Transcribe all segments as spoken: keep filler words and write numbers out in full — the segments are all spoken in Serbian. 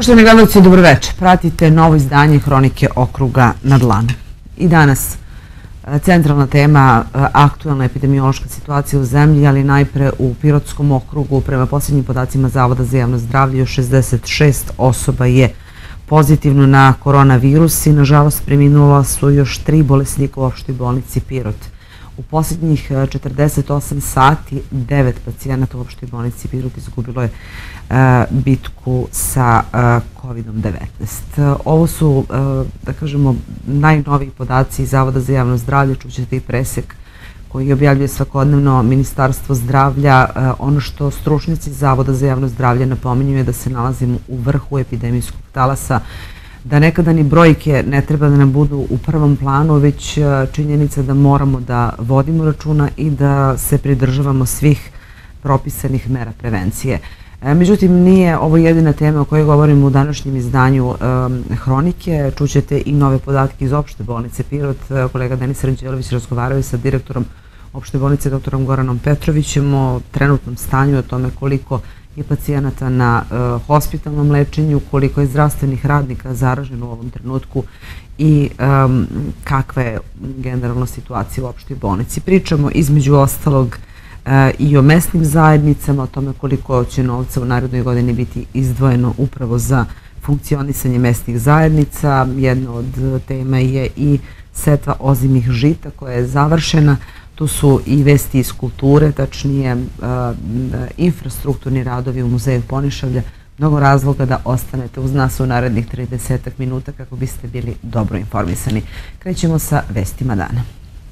Poštovani gledalci, dobroveče. Pratite novo izdanje Hronike okruga na dlanu. I danas centralna tema, aktuelna epidemiološka situacija u zemlji, ali najpre u Pirotskom okrugu. Prema posljednjim podacima Zavoda za javno zdravlje, još šezdeset šest osoba je pozitivno na koronavirus i nažalost preminula su još tri bolesnika u opštoj bolnici Pirot. U posljednjih četrdeset osam sati devet pacijenata u opštoj bolnici Pirot izgubilo je bitku sa kovidom devetnaest. Ovo su, da kažemo, najnoviji podaci Zavoda za javno zdravlje. Čućete i presek koji objavljuje svakodnevno Ministarstvo zdravlja. Ono što stručnjaci Zavoda za javno zdravlje napominju je da se nalazimo u vrhu epidemijskog talasa, da nekada ni brojke ne treba da nam budu u prvom planu, već činjenica da moramo da vodimo računa i da se pridržavamo svih propisanih mera prevencije. Međutim, nije ovo jedina tema o kojoj govorimo u današnjem izdanju Hronike. Čućete i nove podatke iz opšte bolnice Pirot. Kolega Denis Ranđelović razgovarao je sa direktorom opšte bolnice doktorom Goranom Petrovićem o trenutnom stanju, o tome koliko je pacijenata na hospitalnom lečenju, koliko je zdravstvenih radnika zaraženo u ovom trenutku i kakva je generalna situacija u opštoj bolnici. Pričamo između ostalog i o mesnim zajednicama, o tome koliko će novca u narednoj godini biti izdvojeno upravo za funkcionisanje mesnih zajednica. Jedna od tema je i setva ozimih žita koja je završena. Tu su i vesti iz kulture, tačnije infrastrukturni radovi u Muzeju Ponišavlja. Mnogo razloga da ostanete uz nas u narednih trideset minuta kako biste bili dobro informisani. Krećemo sa vestima dana.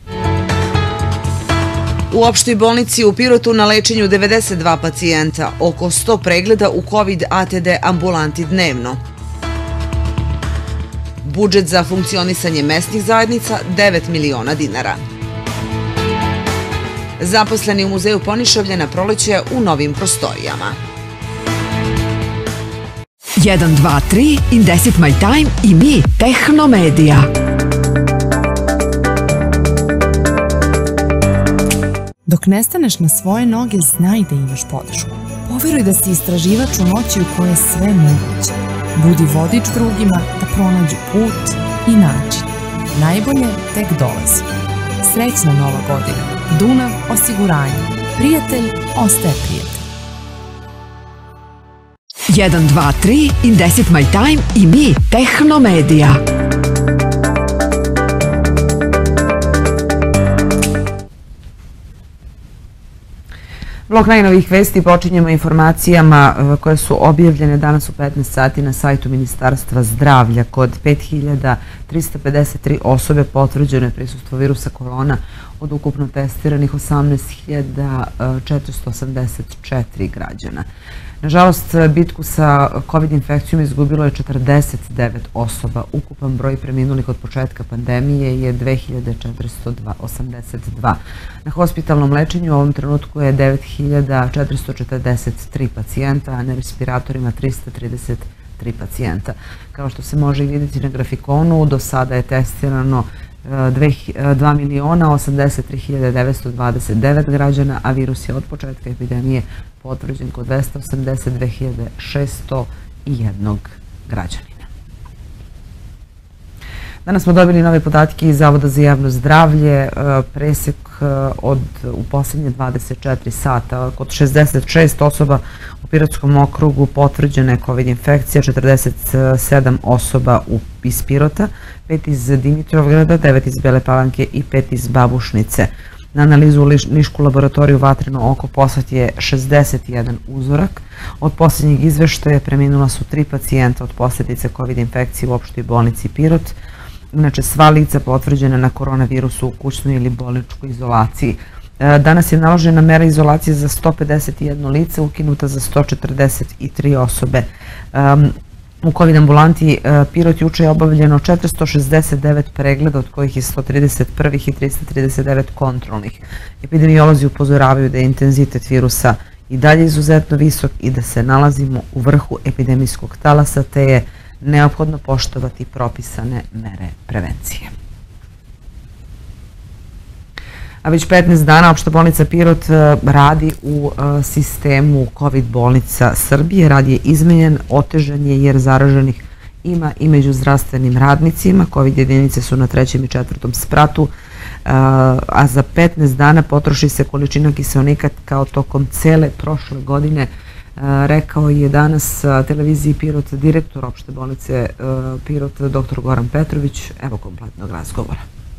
U opštoj bolnici u Pirotu na lečenju devedeset dva pacijenta, oko sto pregleda u COVID A T D ambulanti dnevno. Budžet za funkcionisanje mesnih zajednica devet miliona dinara. Zaposleni u Muzeju Ponišavlja na proleće u novim prostorijama. jedan, dva, tri, Indesit My Time i mi, Tehnomedija. Dok ne staneš na svoje noge, znaj da imaš podršku. Poveruj da si istraživač u noći u kojoj je sve moguće. Budi vodič drugima da pronađu put i način. Najbolje tek dolazi. Srećna nova godina. Dunav osiguranje. Prijatelj ostaje prijatelj. jedan, dva, tri, Indesit My Time i mi, Tehnomedija. Blok najnovih vesti počinjemo informacijama koje su objavljene danas u petnaest sati na sajtu Ministarstva zdravlja. Kod pet hiljada trista pedeset tri osobe potvrđeno je prisustvo virusa korona od ukupno testiranih osamnaest hiljada četiristo osamdeset četiri građana. Nažalost, bitku sa COVID infekcijom izgubilo je četrdeset devet osoba. Ukupan broj preminulih od početka pandemije je dve hiljade četiristo osamdeset dva. Na hospitalnom lečenju u ovom trenutku je devet hiljada četiristo četrdeset tri pacijenta, a na respiratorima trista trideset tri pacijenta. Kao što se može vidjeti na grafikonu, do sada je testirano dva miliona osamdeset tri hiljade devetsto dvadeset devet građana, a virus je od početka epidemije potvrđen kod dvesta osamdeset dve hiljade šesto jedan građanina. Danas smo dobili nove podatke iz Zavoda za javno zdravlje. Presek od u posljednje dvadeset četiri sata kod šezdeset šest osoba u Pirotskom okrugu potvrđena je COVID infekcija, četrdeset sedam osoba iz Pirota, pet iz Dimitrovgrada, devet iz Bele Palanke i pet iz Babušnice. Na analizu u Nišku laboratoriju Vatreno oko poslat je šezdeset jedan uzorak. Od posljednjeg izveštaja preminula su tri pacijenta od posljedice COVID infekcije u opštoj bolnici Pirot. Inače, sva lica potvrđena na koronavirusu u kućnoj ili bolničkoj izolaciji. Danas je naložena mera izolacije za sto pedeset jedno lice, ukinuta za sto četrdeset tri osobe. U COVID ambulanti Pirot juče je obavljeno četiristo šezdeset devet pregleda, od kojih je sto trideset prvih i trista trideset devet kontrolnih. Epidemiolozi upozoravaju da je intenzitet virusa i dalje izuzetno visok i da se nalazimo u vrhu epidemijskog talasa, te je neophodno poštovati propisane mere prevencije. A već petnaest dana Opšta bolnica Pirot radi u sistemu COVID bolnica Srbije. Rad je izmenjen, otežan je jer zaraženih ima i među zdravstvenim radnicima. COVID jedinice su na trećem i četvrtom spratu, a za petnaest dana potroši se količina kiseonika kao tokom cele prošle godine. Rekao je danas televiziji Pirot direktor Opšte bolnice Pirot, doktor Goran Petrović. Evo kompletnog razgovora.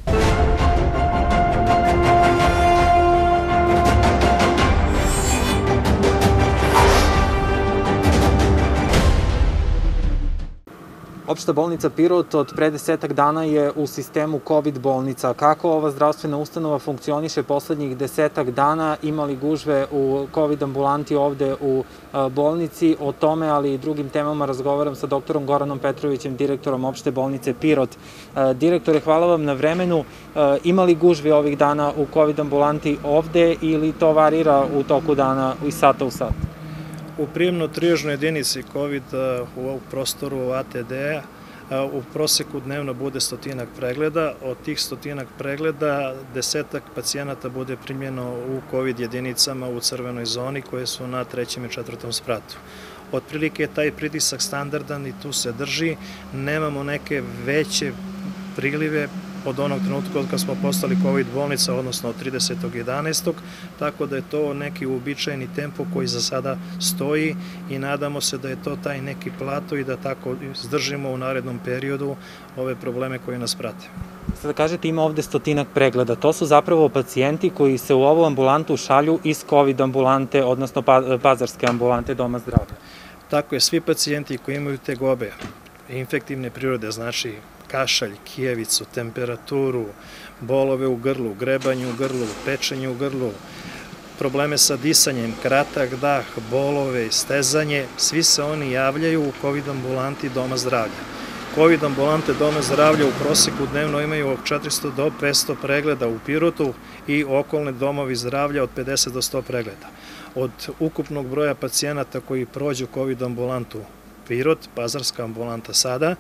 Opšta bolnica Pirot od pre desetak dana je u sistemu COVID bolnica. Kako ova zdravstvena ustanova funkcioniše poslednjih desetak dana? Ima li gužve u COVID ambulanti ovde u bolnici? O tome, ali i drugim temama razgovaram sa doktorom Goranom Petrovićem, direktorom Opšte bolnice Pirot. Direktore, hvala vam na vremenu. Ima li gužve ovih dana u COVID ambulanti ovde ili to varira u toku dana iz sata u sat? U prijemno-trijažnoj jedinici COVID u prostoru A T D-a u proseku dnevno bude stotinak pregleda. Od tih stotinak pregleda desetak pacijenata bude primljeno u COVID jedinicama u crvenoj zoni koje su na trećem i četvrtom spratu. Otprilike je taj pritisak standardan i tu se drži. Nemamo neke veće prilive od onog trenutka od kad smo postali COVID bolnica, odnosno od tridesetog jedanaestog tako da je to neki uobičajeni tempo koji za sada stoji i nadamo se da je to taj neki plato i da tako zdržimo u narednom periodu ove probleme koje nas prate. Sada kažete ima ovde stotinak pregleda, to su zapravo pacijenti koji se u ovu ambulantu šalju iz COVID ambulante, odnosno pazarske ambulante Doma zdravlja. Tako je, svi pacijenti koji imaju tegobe, infektivne prirode, znači kašalj, kijevicu, temperaturu, bolove u grlu, grebanje u grlu, pečenje u grlu, probleme sa disanjem, kratak dah, bolove, stezanje, svi se oni javljaju u COVID ambulanti Doma zdravlja. COVID ambulante Doma zdravlja u proseku dnevno imaju od četiristo do petsto pregleda u Pirotu i okolne domovi zdravlja od pedeset do sto pregleda. Od ukupnog broja pacijenata koji prođu COVID ambulantu Pirot, pazarska ambulanta sada,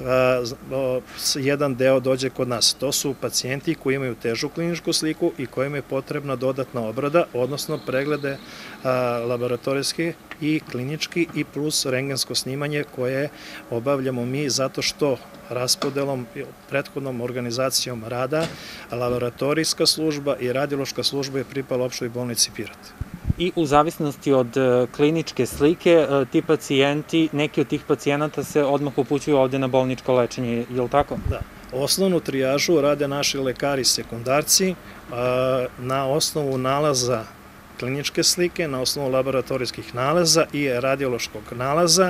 jedan deo dođe kod nas. To su pacijenti koji imaju težu kliničku sliku i kojima je potrebna dodatna obrada, odnosno preglede laboratorijske i klinički i plus rentgensko snimanje koje obavljamo mi zato što raspodelom, prethodnom organizacijom rada, laboratorijska služba i radiološka služba je pripala Opštoj bolnici Pirot. I u zavisnosti od kliničke slike, ti pacijenti, neki od tih pacijenata se odmah upućuju ovde na bolničko lečenje, je li tako? Da. Osnovnu trijažu rade naši lekari sekundarci na osnovu nalaza kliničke slike, na osnovu laboratorijskih nalaza i radiološkog nalaza.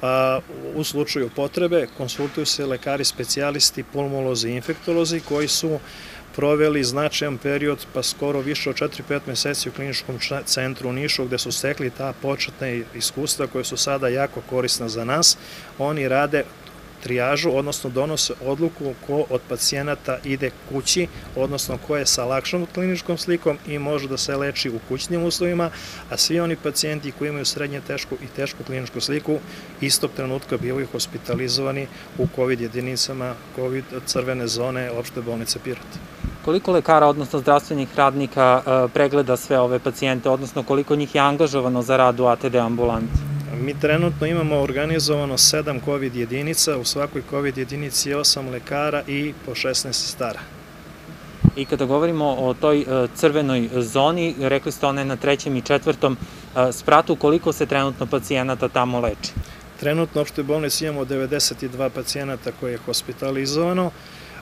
U slučaju potrebe konsultuju se lekari specijalisti, pulmolozi i infektolozi koji su proveli značajan period, pa skoro više od četiri do pet meseci u kliničkom centru u Nišu, gde su stekli ta početna iskustva koje su sada jako korisna za nas. Oni rade trijažu, odnosno donose odluku ko od pacijenata ide kući, odnosno ko je sa lakšom kliničkom slikom i može da se leči u kućnim uslovima, a svi oni pacijenti koji imaju srednje tešku i tešku kliničku sliku istog trenutka bivaju hospitalizovani u COVID jedinicama COVID crvene zone Opšte bolnice Pirot. Koliko lekara, odnosno zdravstvenih radnika, pregleda sve ove pacijente, odnosno koliko njih je angažovano za rad u A T D ambulanti? Mi trenutno imamo organizovano sedam COVID jedinica, u svakoj COVID jedinici je osam lekara i po šesnaest sestara. I kada govorimo o toj crvenoj zoni, rekli ste ona je na trećem i četvrtom spratu, koliko se trenutno pacijenata tamo leči? Trenutno u Opštoj bolnici imamo devedeset dva pacijenata koje je hospitalizovano,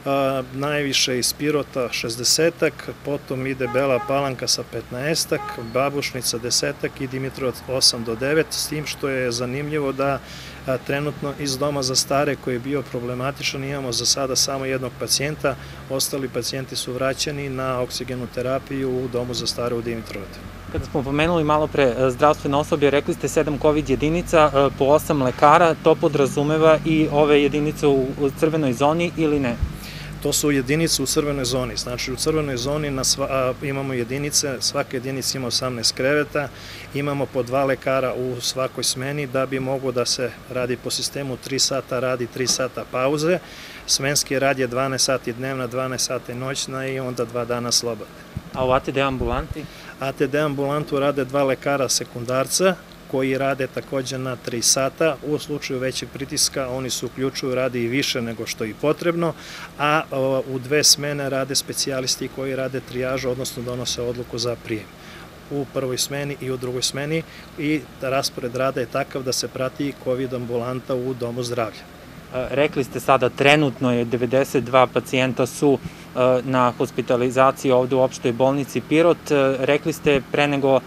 najviše iz Pirota šezdesetak, potom ide Bela Palanka sa petnaestak, Babušnica desetak i Dimitrovac osam do devet, s tim što je zanimljivo da trenutno iz Doma za stare koji je bio problematičan imamo za sada samo jednog pacijenta, ostali pacijenti su vraćani na oksigenu terapiju u Domu za stare u Dimitrovatu. Kada smo pomenuli malo pre zdravstveno osoblje, rekli ste sedam COVID jedinica po osam lekara, to podrazumeva i ove jedinice u crvenoj zoni ili ne? To su jedinice u crvenoj zoni, znači u crvenoj zoni imamo jedinice, svaka jedinica ima osamnaest kreveta, imamo po dva lekara u svakoj smeni da bi mogo da se radi po sistemu tri sata radi, tri sata pauze, smenski rad je dvanaest sati dnevna, dvanaest sati noćna i onda dva dana slobodne. A u A T D ambulanti? A T D ambulantu rade dva lekara sekundarca koji rade takođe na tri sata. U slučaju većeg pritiska oni se uključuju, rade i više nego što je potrebno, a u dve smene rade specijalisti koji rade trijažu, odnosno donose odluku za prijem u prvoj smeni i u drugoj smeni, i raspored rada je takav da se prati COVID ambulanta u domu zdravlja. Rekli ste sada, trenutno je devedeset dva pacijenta su na hospitalizaciji ovde u opštoj bolnici Pirot. Rekli ste pre nego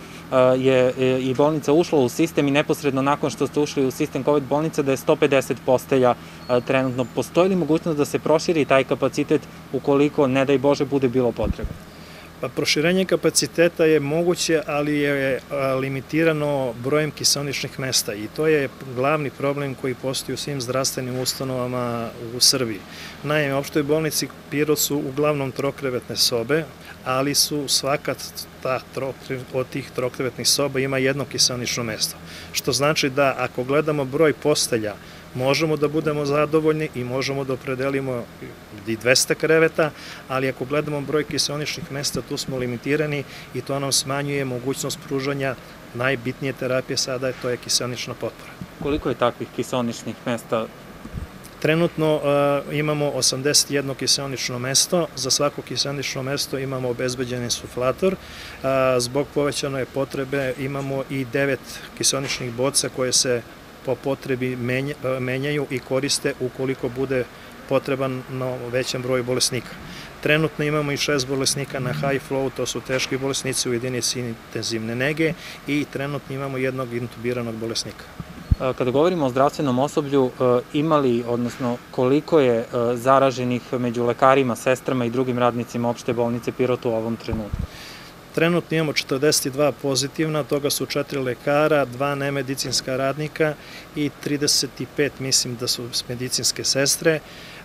je i bolnica ušla u sistem i neposredno nakon što ste ušli u sistem COVID bolnica da je sto pedeset postelja trenutno. Postoji li mogućnost da se proširi taj kapacitet ukoliko, ne daj Bože, bude bilo potrebe? Pa proširenje kapaciteta je moguće, ali je limitirano brojem kiseoničnih mesta i to je glavni problem koji postoji u svim zdravstvenim ustanovama u Srbiji. Naime, u opštoj bolnici Pirot su uglavnom trokrevetne sobe, ali su svaka ta od tih trokrevetnih soba ima jedno kiseonično mesto. Što znači da ako gledamo broj postelja, možemo da budemo zadovoljni i možemo da opredelimo i dvesta kreveta, ali ako gledamo broj kiseoničnih mesta, tu smo limitirani i to nam smanjuje mogućnost pružanja najbitnije terapije sada, to je kiseonična potpora. Koliko je takvih kiseoničnih mesta? Trenutno imamo osamdeset jedno kiseonično mesto, za svako kiseonično mesto imamo obezbeđen insuflator, zbog povećane potrebe imamo i devet kiseoničnih boca koje se po potrebi menjaju i koriste ukoliko bude potreban na većem broju bolesnika. Trenutno imamo i šest bolesnika na high flow, to su teški bolesnici u jedinici intenzivne nege, i trenutno imamo jednog intubiranog bolesnika. Kada govorimo o zdravstvenom osoblju, imali, odnosno koliko je zaraženih među lekarima, sestrama i drugim radnicima opšte bolnice Pirot u ovom trenutku? Trenutno imamo četrdeset dva pozitivna, toga su četiri lekara, dva nemedicinska radnika i trideset pet, mislim da su medicinske sestre.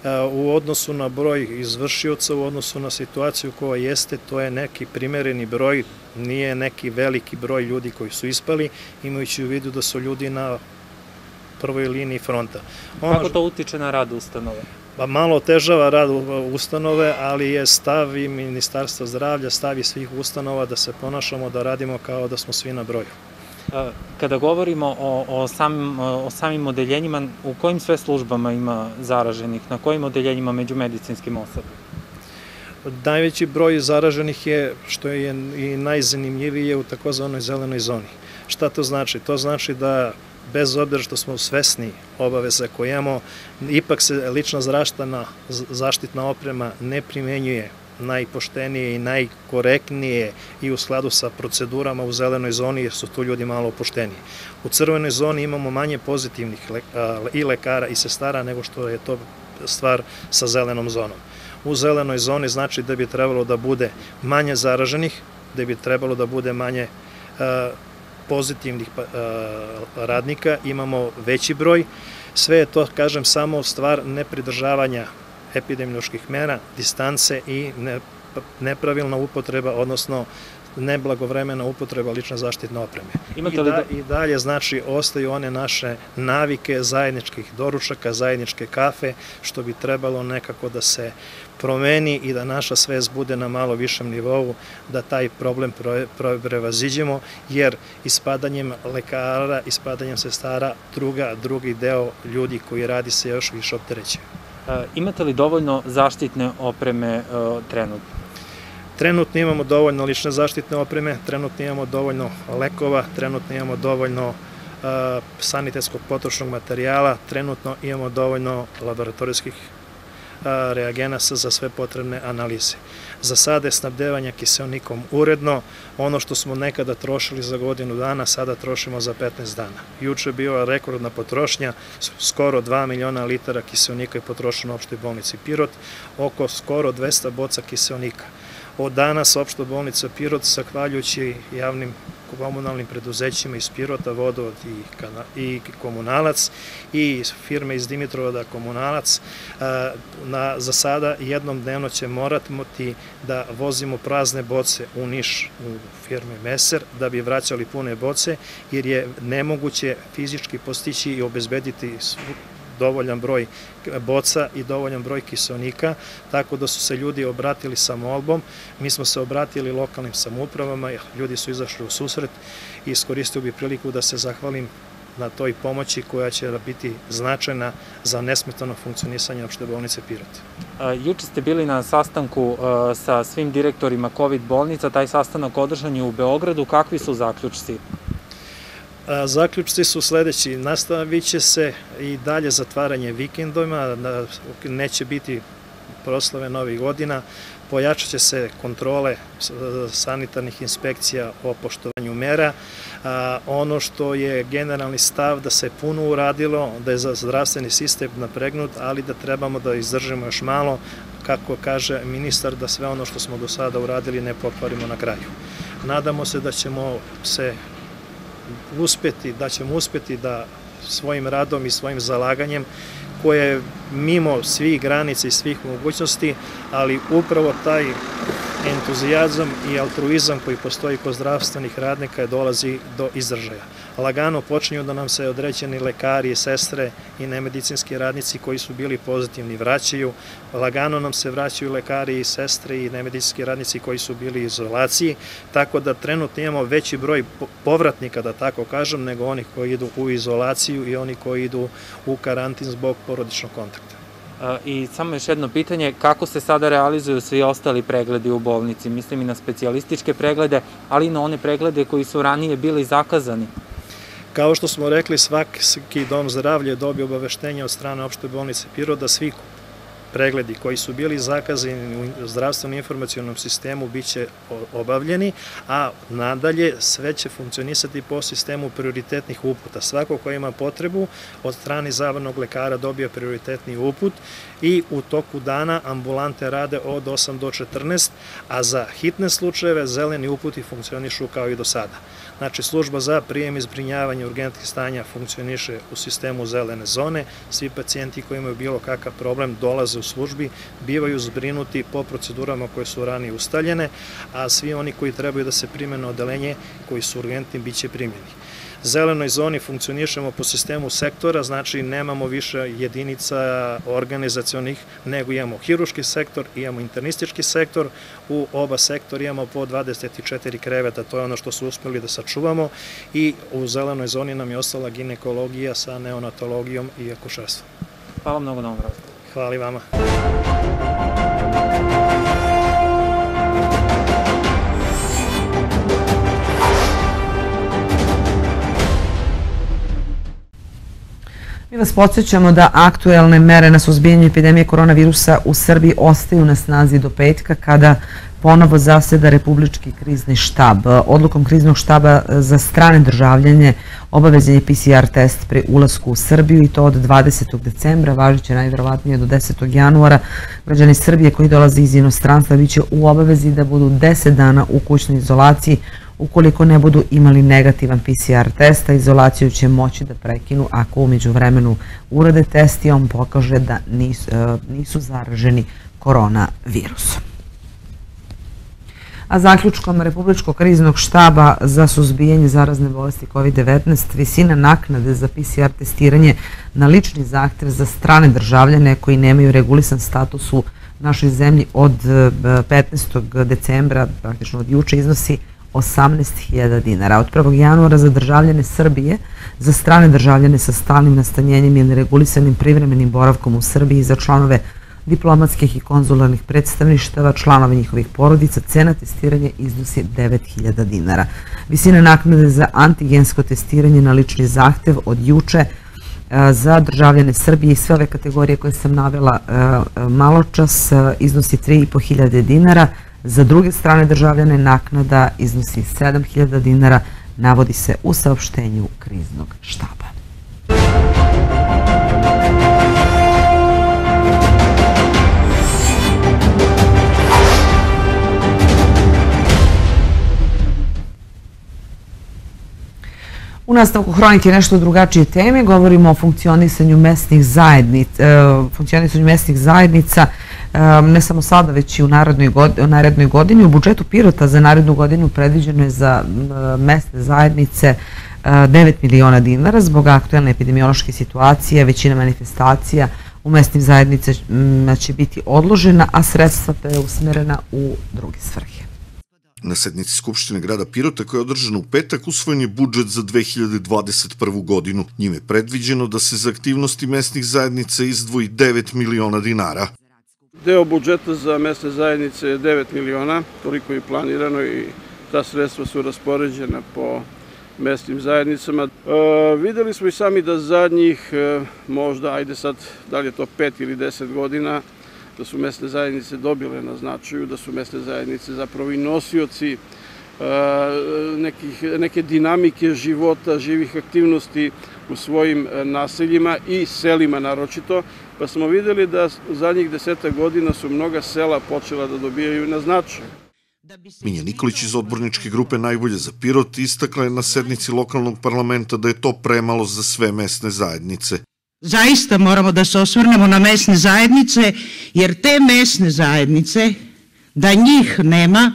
U odnosu na broj izvršioca, u odnosu na situaciju koja jeste, to je neki primereni broj, nije neki veliki broj ljudi koji su ispali, imajući u vidu da su ljudi na prvoj liniji fronta. Kako to utiče na rad ustanove? Pa malo otežava rad ustanove, ali je stav i Ministarstva zdravlja, stav i svih ustanova da se ponašamo, da radimo kao da smo svi na broju. Kada govorimo o, o, samim, o samim odeljenjima, u kojim sve službama ima zaraženih, na kojim odeljenjima među medicinskim osobljem? Najveći broj zaraženih je, što je i najzanimljivije, u takozvanoj zelenoj zoni. Šta to znači? To znači da bez obzira što smo svesni obaveza koje imamo, ipak se lična zdravstvena zaštitna oprema ne primenjuje najpoštenije i najkorektnije i u skladu sa procedurama u zelenoj zoni, jer su tu ljudi malo opušteniji. U crvenoj zoni imamo manje pozitivnih i lekara i sestara nego što je to stvar sa zelenom zonom. U zelenoj zoni znači da bi trebalo da bude manje zaraženih, da bi trebalo da bude manje pozitivnih radnika, imamo veći broj. Sve je to, kažem, samo stvar nepridržavanja epidemioloških mera, distance i nepravilna upotreba, odnosno neblagovremena upotreba lične zaštitne opreme. I dalje, znači, ostaju one naše navike zajedničkih doručaka, zajedničke kafe, što bi trebalo nekako da se promeni i da naša svest bude na malo višem nivou, da taj problem prevaziđemo, jer ispadanjem lekara, ispadanjem sestara, drugi deo ljudi koji radi se još više opterećuje. Imate li dovoljno zaštitne opreme trenutno? Trenutno imamo dovoljno lične zaštitne opreme, trenutno imamo dovoljno lekova, trenutno imamo dovoljno sanitetskog potrošnog materijala, trenutno imamo dovoljno laboratorijskih reagenasa za sve potrebne analize. Za sada je snabdevanje kiseonikom uredno, ono što smo nekada trošili za godinu dana, sada trošimo za petnaest dana. Juče je bila rekordna potrošnja, skoro dva miliona litara kiseonika je potrošeno u opštoj bolnici Pirot, oko skoro dvesta boca kiseonika. Od danas opšta bolnica Pirot, zahvaljujući javnim komunalnim preduzećima iz Pirota, Vodovod i Komunalac i firme iz Dimitrovgrada Komunalac, za sada jednom dnevno će morati da vozimo prazne boce u Niš u firme Meser da bi vraćali pune boce, jer je nemoguće fizički postići i obezbediti dovoljan broj boca i dovoljan broj kiseonika, tako da su se ljudi obratili sa molbom. Mi smo se obratili lokalnim samoupravama, ljudi su izašli u susret i iskoristio bih priliku da se zahvalim na toj pomoći koja će biti značajna za nesmetano funkcionisanje opšte bolnice Pirot. Juče ste bili na sastanku sa svim direktorima kovid bolnica, taj sastanak održan je u Beogradu. Kakvi su zaključci? Zaključci su sledeći. Nastavit će se i dalje zatvaranje vikendima, neće biti proslave novih godina, pojačat će se kontrole sanitarnih inspekcija o poštovanju mera. Ono što je generalni stav da se puno uradilo, da je za zdravstveni sistem napregnut, ali da trebamo da izdržimo još malo, kako kaže ministar, da sve ono što smo do sada uradili ne pokvarimo na kraju. Nadamo se da ćemo se uspeti, da ćemo uspeti da svojim radom i svojim zalaganjem, koje je mimo svih granica i svih mogućnosti, ali upravo taj entuzijazam i altruizam koji postoji kod zdravstvenih radnika dolazi do izražaja. Lagano počinju da nam se određeni lekari, sestre i nemedicinski radnici koji su bili pozitivni vraćaju. Lagano nam se vraćaju lekari i sestre i nemedicinski radnici koji su bili u izolaciji, tako da trenutno imamo veći broj povratnika, da tako kažem, nego onih koji idu u izolaciju i oni koji idu u karantin zbog porodičnog kontakta. I samo još jedno pitanje, kako se sada realizuju svi ostali pregledi u bolnici? Mislim i na specijalističke preglede, ali i na one preglede koji su ranije bili zakazani. Kao što smo rekli, svaki dom zdravlja je dobio obaveštenje od strane opšte bolnice Pirot da svi pregledi koji su bili zakazani u zdravstvenom informacionom sistemu biće obavljeni, a nadalje sve će funkcionisati po sistemu prioritetnih uputa. Svako ko ima potrebu od strane izabranog lekara dobije prioritetni uput i u toku dana ambulante rade od osam do četrnaest, a za hitne slučajeve zeleni uputi funkcionišu kao i do sada. Znači, služba za prijem i zbrinjavanje urgentnih stanja funkcioniše u sistemu zelene zone. Svi pacijenti koji imaju bilo kakav problem dolaze u službi, bivaju zbrinuti po procedurama koje su ranije ustaljene, a svi oni koji trebaju da se prime na odelenje, koji su urgentni, bit će primljeni. Zelenoj zoni funkcionišemo po sistemu sektora, znači nemamo više jedinica organizacionih, nego imamo hiruški sektor, imamo internistički sektor, u oba sektora imamo po dvadeset četiri kreveta, to je ono što su uspeli da sačuvamo, i u zelenoj zoni nam je ostala ginekologija sa neonatologijom i akušerstvom. Hvala mnogo na ovom razgovoru. Hvala i vama. Mi vas podsjećamo da aktuelne mere na suzbijanju epidemije koronavirusa u Srbiji ostaju na snazi do petka, kada ponovo zaseda Republički krizni štab. Odlukom kriznog štaba za strane državljane obavezan je P C R test pri ulasku u Srbiju, i to od dvadesetog decembra, važiće najverovatnije do desetog januara. Građani Srbije koji dolaze iz inostranstva biće u obavezi da budu deset dana u kućnoj izolaciji. Ukoliko ne budu imali negativan P C R test, izolaciju će moći da prekinu ako umeđu vremenu urade test i on pokaže da nisu zaraženi koronavirusom. A zaključkom Republičkog kriznog štaba za suzbijanje zarazne bolesti kovid devetnaest, visina naknade za P C R testiranje na lični zahtev za strane državljane koji nemaju regulisan status u našoj zemlji od petnaestog decembra, praktično od juče, iznosi osamnaest hiljada dinara. Od prvog januara za državljane Srbije, za strane državljane sa stalnim nastanjenjem i neregulisanim privremenim boravkom u Srbiji, za članove diplomatskih i konzularnih predstavništava, članove njihovih porodica, cena testiranja iznosi devet hiljada dinara. Visina naknade za antigensko testiranje na lični zahtev od juče za državljane Srbije i sve ove kategorije koje sam navela malo čas iznosi tri i po hiljade dinara. Za druge strane državljane naknada iznosi sedam hiljada dinara, navodi se u saopštenju kriznog štaba. U nastavku hronike nešto drugačije teme, govorimo o funkcionisanju mesnih zajednica, funkcionisanju mesnih zajednica ne samo sada, već i u narednoj godini. U budžetu Pirota za narednu godinu predviđeno je za mesne zajednice devet miliona dinara zbog aktuelne epidemiološke situacije. Većina manifestacija u mesnim zajednicama će biti odložena, a sredstva preusmerena u druge svrhe. Na sednici Skupštine grada Pirota koja je održana u petak usvojen je budžet za dve hiljade dvadeset prvu godinu. Njime je predviđeno da se za aktivnosti mesnih zajednica izdvoji devet miliona dinara. Deo budžeta za mesne zajednice je devet miliona, toliko je planirano i ta sredstva su raspoređena po mesnim zajednicama. E, videli smo i sami da zadnjih, e, možda, ajde sad, da li je to pet ili deset godina, da su mesne zajednice dobile na značaju, da su mesne zajednice zapravo i nosioci e, nekih, neke dinamike života, živih aktivnosti u svojim naseljima i selima naročito, pa smo videli da zadnjih deseta godina su mnoga sela počela da dobijaju na značaju. Minja Nikolić iz odborničke grupe Najbolje za Pirot istakla je na sednici lokalnog parlamenta da je to premalo za sve mesne zajednice. Zaista moramo da se osvrnemo na mesne zajednice, jer te mesne zajednice, da njih nema,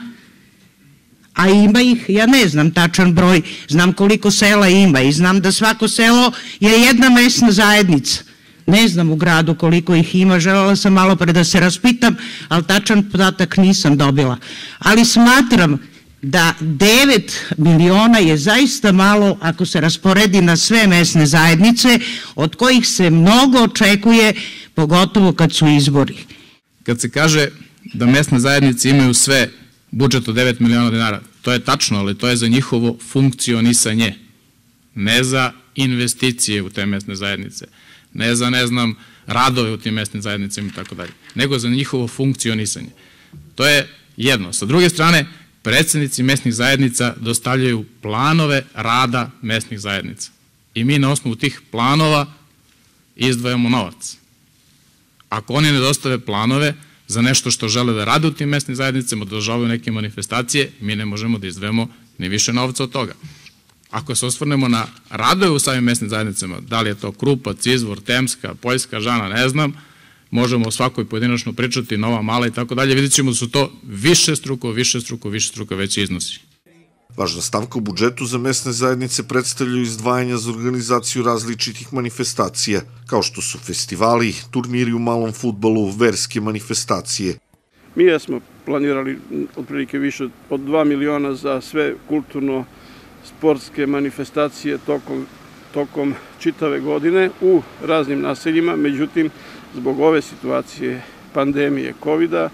a ima ih, ja ne znam tačan broj, znam koliko sela ima i znam da svako selo je jedna mesna zajednica. Ne znam u gradu koliko ih ima, želela sam malo pre da se raspitam, ali tačan podatak nisam dobila. Ali smatram da devet miliona je zaista malo ako se rasporedi na sve mesne zajednice, od kojih se mnogo očekuje, pogotovo kad su izbori. Kad se kaže da mesne zajednice imaju sve budžet od devet miliona dinara, to je tačno, ali to je za njihovo funkcionisanje, ne za investicije u te mesne zajednice, ne za, ne znam, radove u tim mesnim zajednicama i tako dalje, nego za njihovo funkcionisanje. To je jedno. Sa druge strane, predsednici mesnih zajednica dostavljaju planove rada mesnih zajednica. I mi na osnovu tih planova izdvajamo novac. Ako oni ne dostave planove za nešto što žele da rade u tim mesnim zajednicama, održavaju neke manifestacije, mi ne možemo da izdvajamo ni više novca od toga. Ako se osvrnemo na radove u samim mesnim zajednicama, da li je to Krupac, Izvor, Temska, Poljska, Žana, ne znam, možemo o svakoj pojedinačno pričati, Nova, Mala i tako dalje, vidjet ćemo da su to više struko, više struko, više struko veći iznosi. Važna stavka u budžetu za mesne zajednice predstavljaju izdvajanja za organizaciju različitih manifestacija, kao što su festivali, turniri u malom fudbalu, verske manifestacije. Mi smo planirali otprilike više od dva miliona za sve kulturno-sportske manifestacije tokom, tokom čitave godine u raznim naseljima, međutim, zbog ove situacije pandemije kovida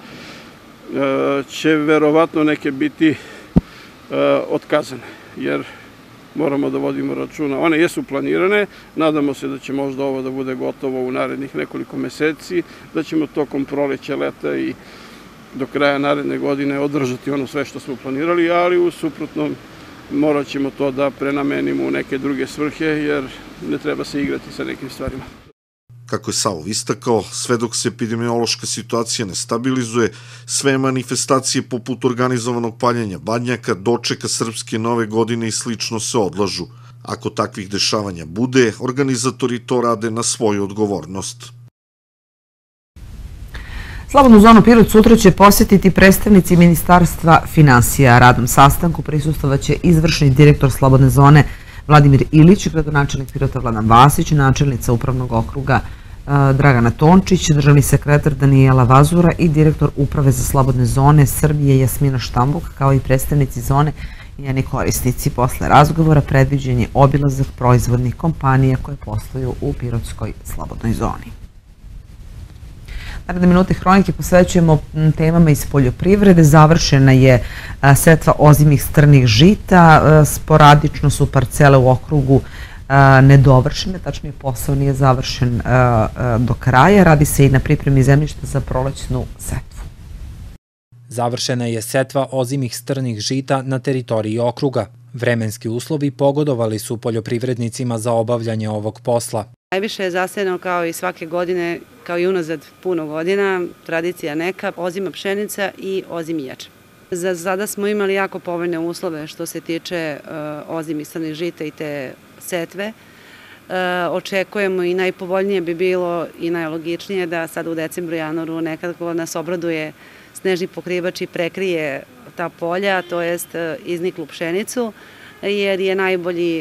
će verovatno neke biti otkazane, jer moramo da vodimo računa. One jesu planirane, nadamo se da će možda ovo da bude gotovo u narednih nekoliko meseci, da ćemo tokom proleća, leta i do kraja naredne godine održati ono sve što smo planirali, ali u suprotnom morat ćemo to da prenamenimo u neke druge svrhe, jer ne treba se igrati sa nekim stvarima. Kako je Savov istakao, sve dok se epidemiološka situacija ne stabilizuje, sve manifestacije poput organizovanog paljenja badnjaka, dočeka Srpske nove godine i slično se odlažu. Ako takvih dešavanja bude, organizatori to rade na svoju odgovornost. Slobodnu zonu Pirot sutra će posjetiti predstavnici Ministarstva finansija. Radnom sastanku prisustvovaće izvršni direktor Slobodne zone Vladimir Ilić, gradonačelnik Pirota Vladan Vasić, načelnica Upravnog okruga Dragana Tončić, državni sekretar Danijela Vazura i direktor Uprave za slobodne zone Srbije Jasmina Štambuk, kao i predstavnici zone i njeni korisnici. Posle razgovora predviđen je obilazak proizvodnih kompanija koje posluju u Pirotskoj slobodnoj zoni. Naredne minute hronike posvećujemo temama iz poljoprivrede. Završena je setva ozimih strnih žita. Sporadično su parcele u okrugu nedovršene, tačnije posao nije završen do kraja. Radi se i na pripremi zemljišta za prolećnu setvu. Završena je setva ozimih strnih žita na teritoriji okruga. Vremenski uslovi pogodovali su poljoprivrednicima za obavljanje ovog posla. Najviše je zasejano kao i svake godine, kao i unazad puno godina, tradicija neka, ozima pšenica i ozim ječam. Za sada smo imali jako povoljne uslove što se tiče ozimih strnih žita i te setve. Očekujemo i najpovoljnije bi bilo i najlogičnije da sad u decembru, januaru nekako nas obraduje snežni pokrivač i prekrije ta polja, to jest izniklu pšenicu, jer je najbolji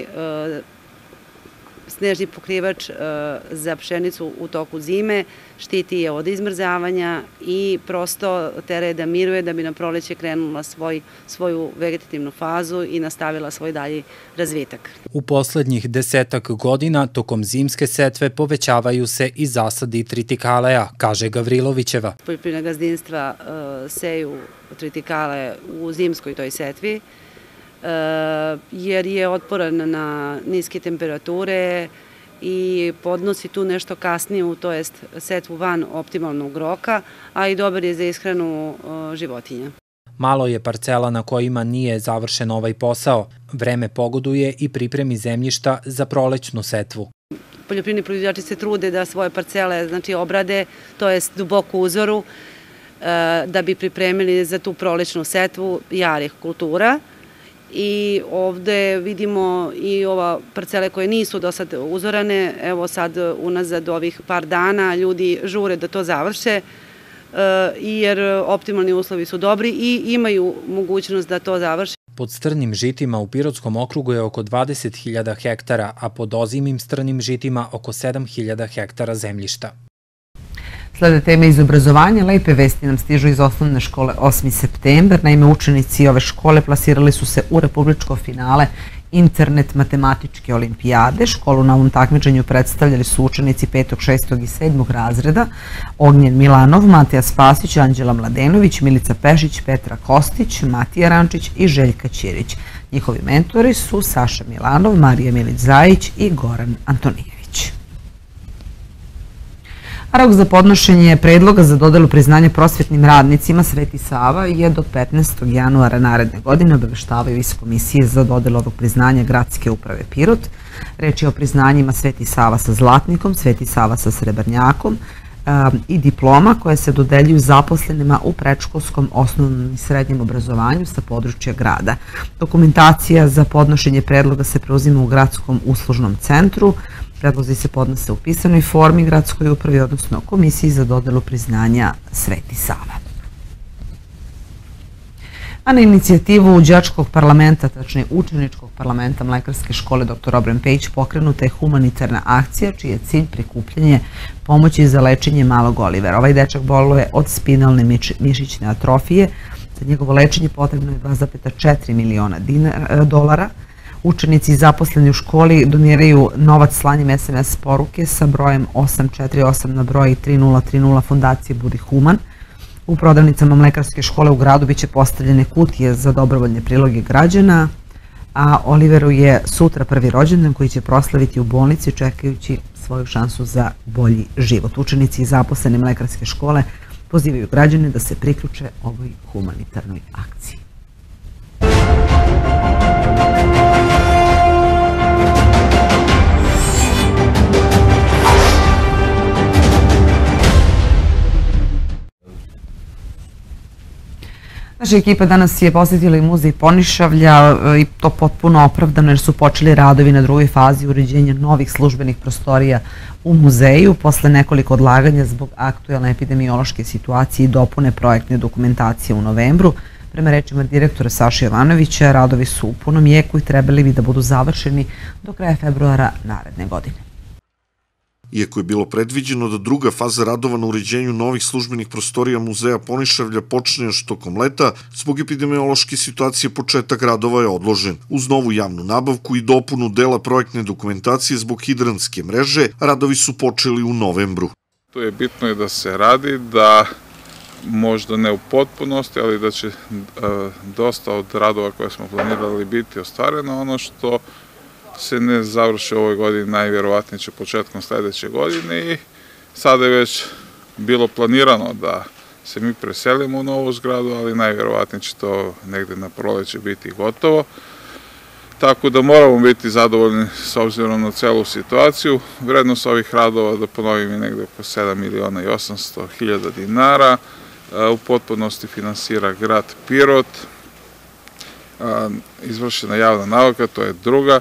snežni pokrivač za pšenicu u toku zime, štiti je od izmrzavanja i prosto tera je da miruje da bi na proleće krenula svoju vegetativnu fazu i nastavila svoj dalji razvitak. U poslednjih desetak godina tokom zimske setve povećavaju se i zasadi tritikaleja, kaže Gavrilovićeva. Poljoprivredna gazdinstva seju tritikale u zimskoj toj setvi, jer je otporan na niske temperature i podnosi tu nešto kasnije, to jest setvu van optimalnog roka, a i dobar je za ishranu životinja. Malo je parcela na kojima nije završen ovaj posao. Vreme pogoduje i pripremi zemljišta za prolećnu setvu. Poljoprivredni proizvođači se trude da svoje parcele obrade, to jest duboku uzoru, da bi pripremili za tu prolećnu setvu jarih kultura. I ovde vidimo i ova parcele koje nisu do sad uzorane, evo sad unazad ovih par dana ljudi žure da to završe, jer optimalni uslovi su dobri i imaju mogućnost da to završe. Pod strnim žitima u Pirotskom okrugu je oko dvadeset hiljada hektara, a pod ozimim strnim žitima oko sedam hiljada hektara zemljišta. Slede teme iz obrazovanja, lepe vesti nam stižu iz osnovne škole osmi septembar. Naime, učenici ove škole plasirali su se u republičko finale internet matematičke olimpijade. Školu na ovom takmičenju predstavljali su učenici petog, šestog i sedmog razreda: Ognjen Milanov, Matija Spasić, Anđela Mladenović, Milica Pešić, Petra Kostić, Matija Rančić i Željka Ćirić. Njihovi mentori su Saša Milanov, Marija Milić-Zajić i Goran Antonijević. Rok za podnošenje predloga za dodelu priznanja prosvetnim radnicima Sveti Sava je do petnaestog januara naredne godine, obaveštavaju iz Komisije za dodelu ovog priznanja Gradske uprave Pirot. Reč je o priznanjima Sveti Sava sa zlatnikom, Sveti Sava sa srebrnjakom i diploma koje se dodeljuju zaposlenima u predškolskom, osnovnom i srednjem obrazovanju sa područja grada. Dokumentacija za podnošenje predloga se preuzima u Gradskom uslužnom centru. Predlozi se podnose u pisanoj formi Gradskoj upravi, odnosno Komisiji za dodelu priznanja Sveti Sava. A na inicijativu đačkog parlamenta, tačnije učeničkog parlamenta Mlekarske škole doktor Obren Pejić, pokrenuta je humanitarna akcija čiji je cilj prikupljanje pomoći za lečenje malog Olivera. Ovaj dečak boluje od spinalne mišićne atrofije. Za njegovo lečenje potrebno je dva zarez četiri miliona dolara. Učenici zaposleni u školi doniraju novac slanjem es em es poruke sa brojem osam četiri osam na broj tri nula tri nula Fondacije Budi Human. U prodavnicama Mlekarske škole u gradu biće postavljene kutije za dobrovoljne priloge građana, a Oliveru je sutra prvi rođendan koji će proslaviti u bolnici čekajući svoju šansu za bolji život. Učenici i zaposleni Mlekarske škole pozivaju građane da se priključe ovoj humanitarnoj akciji. Naša ekipa danas je posjetila i muzej Ponišavlja i to potpuno opravdano jer su počeli radovi na drugoj fazi uređenja novih službenih prostorija u muzeju. Posle nekoliko odlaganja zbog aktuelne epidemiološke situacije i dopune projektne dokumentacije u novembru, prema rečima direktora Saša Jovanovića, radovi su u punom jeku i trebali bi da budu završeni do kraja februara naredne godine. Iako je bilo predviđeno da druga faza radova na uređenju novih službenih prostorija muzeja Ponišavlja počne još tokom leta, zbog epidemiološke situacije početak radova je odložen. Uz novu javnu nabavku i dopunu dela projektne dokumentacije zbog hidranske mreže, radovi su počeli u novembru. To je bitno da se radi, da možda ne u potpunosti, ali da će dosta od radova koje smo planirali biti ostvareno. Ono što se ne završi u ovoj godini, najvjerovatnije će početkom sledeće godine i sada je već bilo planirano da se mi preselimo u novu zgradu, ali najvjerovatnije će to negde na proleće biti gotovo. Tako da moramo biti zadovoljni s obzirom na celu situaciju. Vrednost ovih radova, da ponovim, je negde oko sedam miliona i osamsto hiljada dinara. U potpunosti finansira grad Pirot. Izvršena javna nabavka, to je druga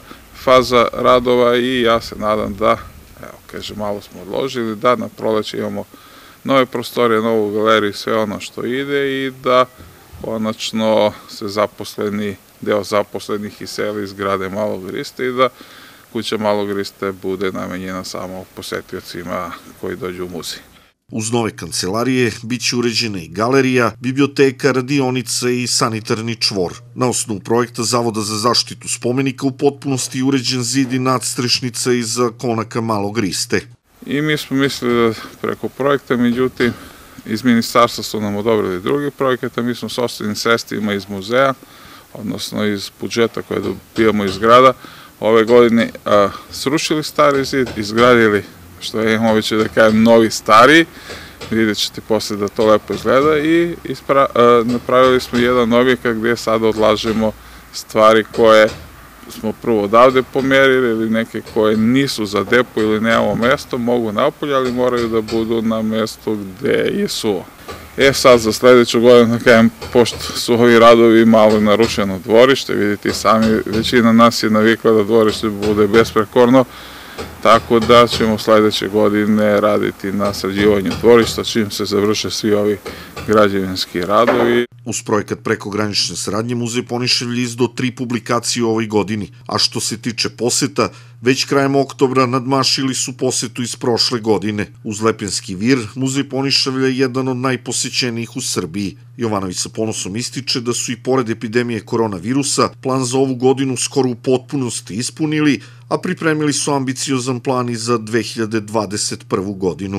faza radova i ja se nadam da, evo, kaže, malo smo odložili, da na proleće imamo nove prostorije, novu galeriju, sve ono što ide i da konačno se zaposleni, deo zaposlenih iseli iz zgrade Malog Griste i da kuća Malog Griste bude namenjena samo posetiocima koji dođu u muzej. Uz nove kancelarije biće uređena i galerija, biblioteka, radionica i sanitarni čvor. Na osnovu projekta Zavoda za zaštitu spomenika u potpunosti je uređen zid i nadstrešnica iz konaka Malog Griste. I mi smo mislili da preko projekta, međutim, iz ministarstva su nam odobrili drugi projekat, a mi smo s ostalim sredstvima iz muzeja, odnosno iz budžeta koje dobijamo iz grada, ove godine a, srušili stari zid, izgradili, što je imamo već da kažem, novi stariji, vidjet ćete posle da to lepo izgleda i ispra, a, napravili smo jedan objekat gdje sada odlažemo stvari koje smo prvo odavde pomerili ili neke koje nisu za depo ili nemamo mesto, mogu napolje, ali moraju da budu na mestu gde je suvo. E sad za sledeću godinu, da kažem, pošto su ovi radovi malo narušeno dvorište, vidite i sami, većina nas je navikla da dvorište bude besprekorno, tako da ćemo sledeće godine raditi na sređivanju dvorišta, čim se završe svi ovi građevinski radovi. Uz projekat prekogranične saradnje Muzej Poniševlje izdao tri publikacije u ovoj godini, a što se tiče poseta, već krajem oktobra nadmašili su posetu iz prošle godine. Uz Lepenski vir, Muzej Poniševlje je jedan od najposećenijih u Srbiji. Jovanović sa ponosom ističe da su i pored epidemije koronavirusa plan za ovu godinu skoro u potpunosti ispunili, a pripremili su ambiciozan plan i za dve hiljade dvadeset prvu godinu.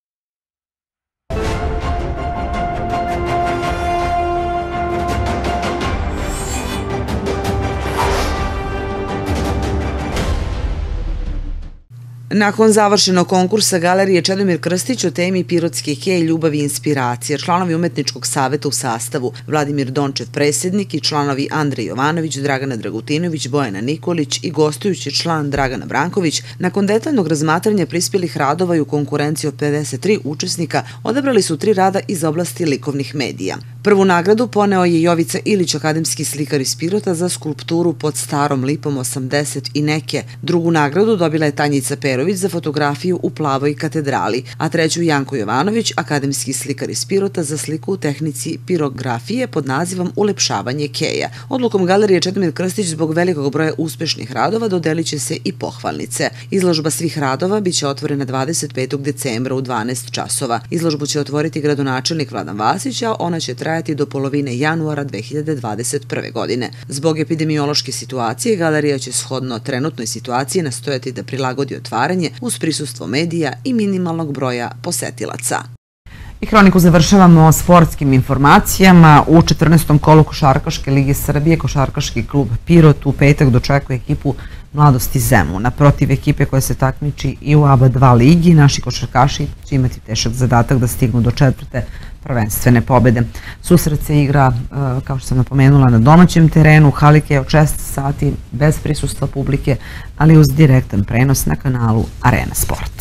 Nakon završenog konkursa Galerije Čedomir Krstić o temi Pirotske keje, ljubav i inspiracija, članovi umetničkog saveta u sastavu Vladimir Dončev, predsjednik, i članovi Andrej Jovanović, Dragana Dragutinović, Bojana Nikolić i gostujući član Dragana Branković, nakon detaljnog razmatranja prispjelih radova i u konkurenciji od pedeset tri učesnika, odabrali su tri rada iz oblasti likovnih medija. Prvu nagradu poneo je Jovica Ilić, akademski slikar iz Pirota, za skulpturu Pod starom lipom osamdeset i neke. Drugu nagradu dobila je Tanjica Perović za fotografiju u Plavoj katedrali, a treću Janko Jovanović, akademski slikar iz Pirota, za sliku u tehnici pirografije pod nazivom Ulepšavanje keja. Odlukom Galerije Čedomir Krstić zbog velikog broja uspešnih radova dodelit će se i pohvalnice. Izložba svih radova biće otvorena dvadeset petog decembra u dvanaest časova. Izložbu će otvoriti gradonačelnik Vladan Vasić, a ona će trajati do polovine januara dve hiljade dvadeset prve. godine. Zbog epidemiološke situacije, galerija će shodno trenutnoj situaciji nastojati da prilagodi otvaranje uz prisustvo medija i minimalnog broja posetilaca. I hroniku završavamo sportskim informacijama. U četrnaestom kolu Košarkaške lige Srbije košarkaški klub Pirot u petak dočekuje ekipu Mladosti Zemun. Naprotiv ekipe koja se takmiči i u A B A dva ligi, naši košarkaši će imati težak zadatak da stignu do četvrte prvenstvene pobede. Susret se igra, kao što sam napomenula, na domaćem terenu, halike od šest sati, bez prisustva publike, ali uz direktan prenos na kanalu Arena Sport.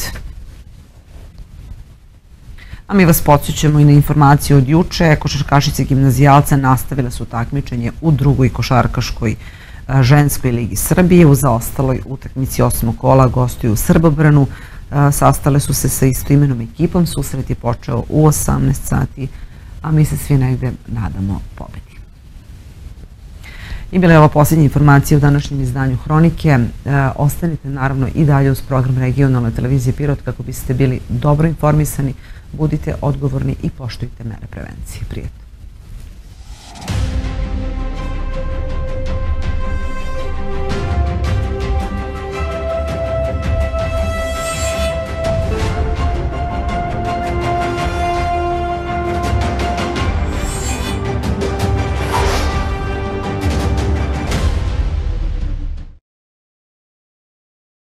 A mi vas podsjećamo i na informaciju od juče. Košarkašice gimnazijalca nastavile su takmičenje u drugoj košarkaškoj ženskoj ligi Srbije. U zaostaloj utakmici osmog kola gostuju u Srbobranu. Sastale su se sa istoimenom ekipom. Susret je počeo u osamnaest sati, a mi se svi negde nadamo pobedi. I bila je ova posljednja informacija u današnjem izdanju Hronike. Ostanite naravno i dalje uz program regionalne televizije Pirot kako biste bili dobro informisani. Budite odgovorni i poštujte mere prevencije. Prijetno.